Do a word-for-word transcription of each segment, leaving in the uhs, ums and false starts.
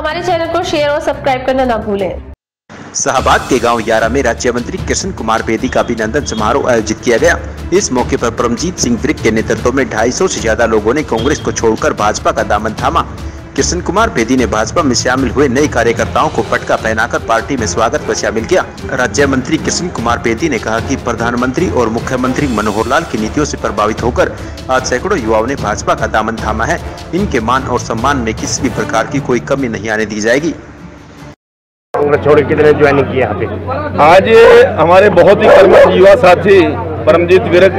हमारे चैनल को शेयर और सब्सक्राइब करना ना भूलें। शाहबाद के गांव यारा में राज्य मंत्री कृष्ण कुमार बेदी का अभिनंदन समारोह आयोजित किया गया। इस मौके पर परमजीत सिंह विर्क के नेतृत्व में ढाई सौ से ज्यादा लोगों ने कांग्रेस को छोड़कर भाजपा का दामन थामा। कृष्ण कुमार बेदी ने भाजपा में शामिल हुए नए कार्यकर्ताओं को पटका पहनाकर पार्टी में स्वागत में शामिल किया। राज्य मंत्री कृष्ण कुमार बेदी ने कहा कि प्रधानमंत्री और मुख्यमंत्री मनोहर लाल की नीतियों से प्रभावित होकर आज सैकड़ों युवाओं ने भाजपा का दामन थामा है। इनके मान और सम्मान में किसी भी प्रकार की कोई कमी नहीं आने दी जाएगी। कांग्रेस छोड़ कितने ज्वाइनिंग किया यहाँ पे? आज हमारे बहुत ही कर्मठ युवा साथी परमजीत विर्क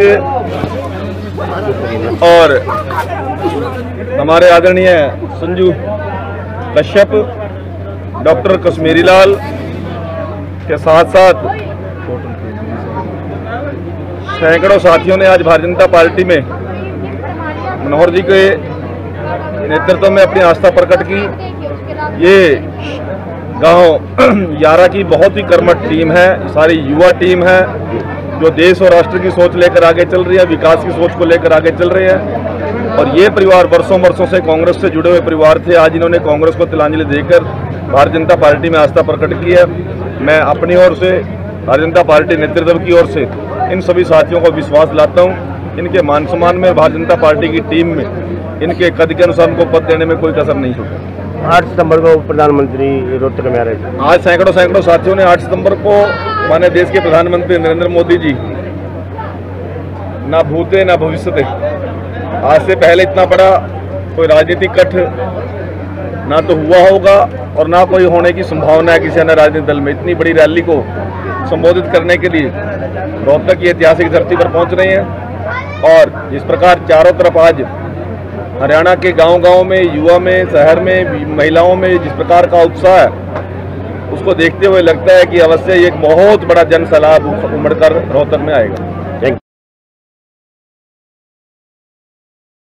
और हमारे आदरणीय संजू कश्यप, डॉक्टर कश्मीरी लाल के साथ साथ सैकड़ों साथियों ने आज भारतीय जनता पार्टी में मनोहर जी के नेतृत्व में अपनी आस्था प्रकट की। ये गांव यारा की बहुत ही कर्मठ टीम है, सारी युवा टीम है जो देश और राष्ट्र की सोच लेकर आगे चल रही है, विकास की सोच को लेकर आगे चल रहे हैं। और ये परिवार वर्षों वर्षों से कांग्रेस से जुड़े हुए परिवार थे। आज इन्होंने कांग्रेस को तिलांजलि देकर भारतीय जनता पार्टी में आस्था प्रकट की है। मैं अपनी ओर से, भारतीय जनता पार्टी नेतृत्व की ओर से इन सभी साथियों को विश्वास दिलाता हूँ, इनके मान सम्मान में भारतीय जनता पार्टी की टीम में इनके कद के अनुसार उनको पद देने में कोई कसर नहीं छूटेगी। आठ सितंबर को प्रधानमंत्री रोहतक में आ रहे थे। आज सैकड़ों सैकड़ों साथियों ने आठ सितंबर को माननीय देश के प्रधानमंत्री नरेंद्र मोदी जी, ना भूते ना भविष्यते, आज से पहले इतना बड़ा कोई राजनीतिक कट ना तो हुआ होगा और ना कोई होने की संभावना है किसी अन्य राजनीतिक दल में। इतनी बड़ी रैली को संबोधित करने के लिए रोहतक की ऐतिहासिक धरती पर पहुंच रहे हैं। और इस प्रकार चारों तरफ आज हरियाणा के गांव-गांव में, युवा में, शहर में, महिलाओं में जिस प्रकार का उत्साह है, उसको देखते हुए लगता है कि अवश्य एक बहुत बड़ा जन सैलाब उमड़कर रोहतक में आएगा।